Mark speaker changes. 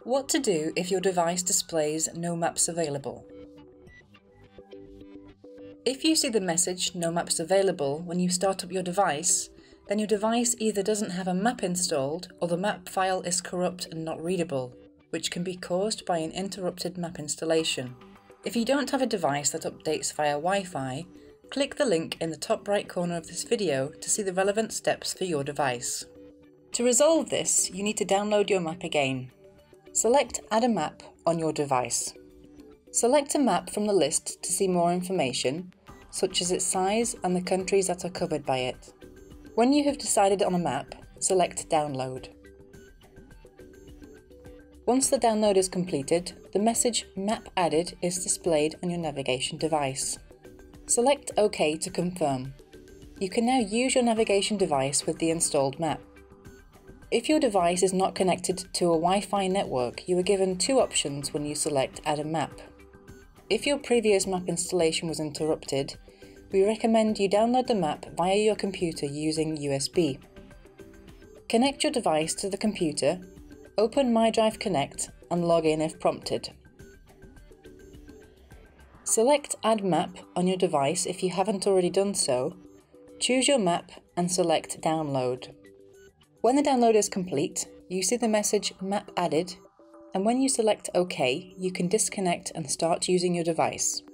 Speaker 1: What to do if your device displays no maps available. If you see the message "No maps available" when you start up your device, then your device either doesn't have a map installed or the map file is corrupt and not readable, which can be caused by an interrupted map installation. If you don't have a device that updates via Wi-Fi, click the link in the top right corner of this video to see the relevant steps for your device. To resolve this, you need to download your map again. Select Add a Map on your device. Select a map from the list to see more information, such as its size and the countries that are covered by it. When you have decided on a map, select Download. Once the download is completed, the message Map Added is displayed on your navigation device. Select OK to confirm. You can now use your navigation device with the installed map. If your device is not connected to a Wi-Fi network, you are given two options when you select Add a Map. If your previous map installation was interrupted, we recommend you download the map via your computer using USB. Connect your device to the computer, open MyDrive Connect and log in if prompted. Select Add Map on your device if you haven't already done so, choose your map and select Download. When the download is complete, you see the message Map Added, and when you select OK, you can disconnect and start using your device.